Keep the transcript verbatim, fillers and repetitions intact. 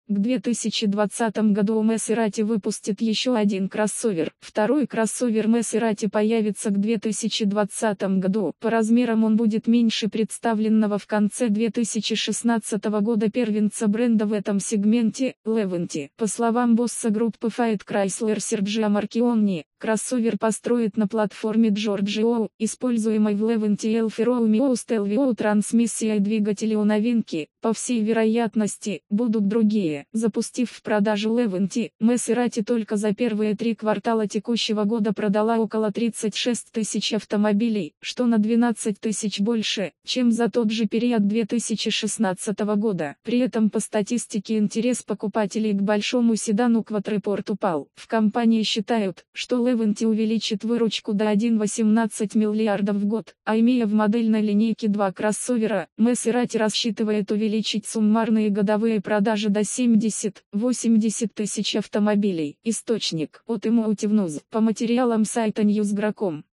К две тысячи двадцатому году Maserati выпустит еще один кроссовер. Второй кроссовер Maserati появится к две тысячи двадцатому году. По размерам он будет меньше представленного в конце две тысячи шестнадцатого года первенца бренда в этом сегменте, Levante. По словам босса группы Fiat Chrysler Серджио Маркиони, кроссовер построят на платформе Giorgio, используемой в Levante Alfa Romeo Stelvio трансмиссия и двигатели у новинки, по всей вероятности, будут другие. Запустив в продажу Levante, Maserati только за первые три квартала текущего года продала около тридцать шесть тысяч автомобилей, что на двенадцать тысяч больше, чем за тот же период две тысячи шестнадцатого года. При этом по статистике интерес покупателей к большому седану Quattroporte упал. В компании считают, что Levante увеличит выручку до один целых восемнадцать сотых миллиардов в год, а имея в модельной линейке два кроссовера, Maserati рассчитывает увеличить суммарные годовые продажи до семидесяти — восьмидесяти тысяч автомобилей. Источник: Automotive News. По материалам сайта Newsgro точка com.